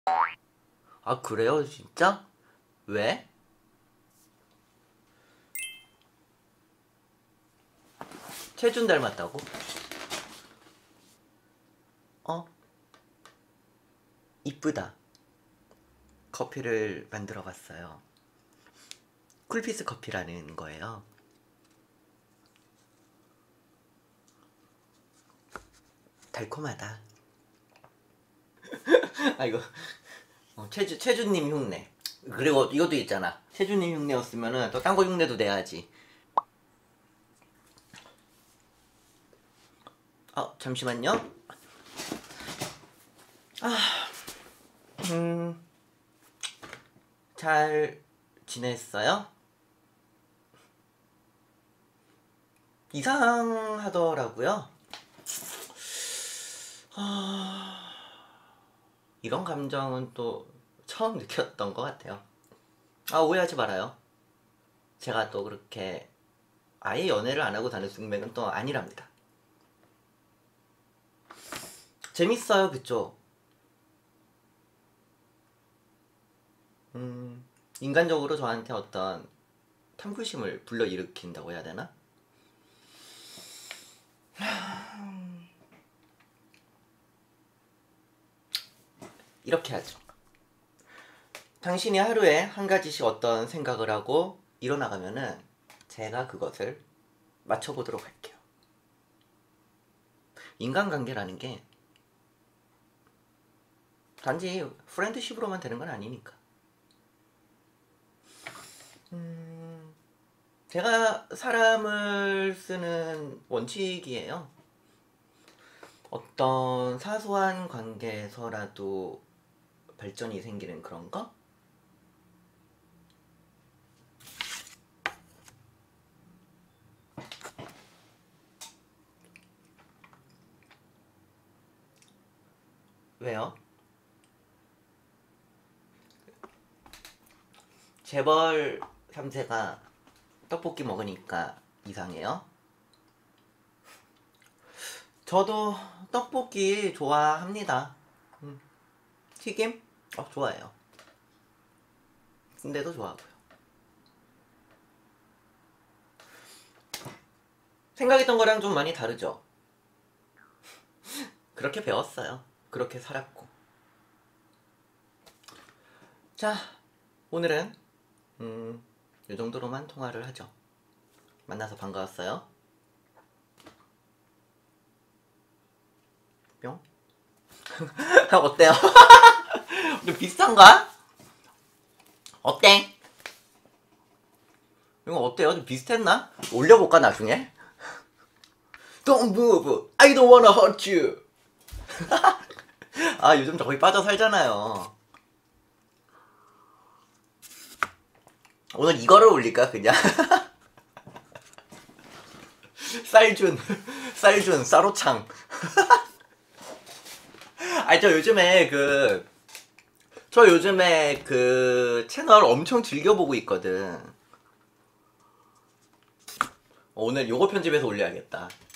아, 그래요? 진짜? 왜? 최준 닮았다고? 어? 이쁘다. 커피를 만들어 봤어요. 쿨피스 커피라는 거예요. 달콤하다. 아, 이거 최준님 흉내. 그리고 이것도 있잖아. 최준님 흉내였으면은 또 딴 거 흉내도 내야지. 잠시만요. 음, 잘 지냈어요? 이상하더라고요. 이런 감정은 또 처음 느꼈던 것 같아요. 오해하지 말아요. 제가 또 그렇게 아예 연애를 안 하고 다닐 숙맥은 또 아니랍니다. 재밌어요, 그쵸? 인간적으로 저한테 어떤 탐구심을 불러일으킨다고 해야 되나? 이렇게 하죠. 당신이 하루에 한 가지씩 어떤 생각을 하고 일어나가면은 제가 그것을 맞춰보도록 할게요. 인간관계라는 게 단지 프렌드십으로만 되는 건 아니니까. 제가 사람을 쓰는 원칙이에요. 어떤 사소한 관계에서라도 발전이 생기는 그런 거? 왜요? 재벌 3세가 떡볶이 먹으니까 이상해요? 저도 떡볶이 좋아합니다. 튀김? 좋아해요. 순대도 좋아하고요. 생각했던 거랑 좀 많이 다르죠? 그렇게 배웠어요. 그렇게 살았고. 자, 오늘은 이 정도로만 통화를 하죠. 만나서 반가웠어요. 뿅. 어때요? 좀 비슷한가? 어때? 이거 어때요? 좀 비슷했나? 올려볼까 나중에? Don't move, I don't wanna hurt you. 요즘 저 거기 빠져 살잖아요. 오늘 이거를 올릴까 그냥? 쌀준 쌀오창. 저 요즘에 그 채널 엄청 즐겨보고 있거든. 오늘 요거 편집해서 올려야겠다.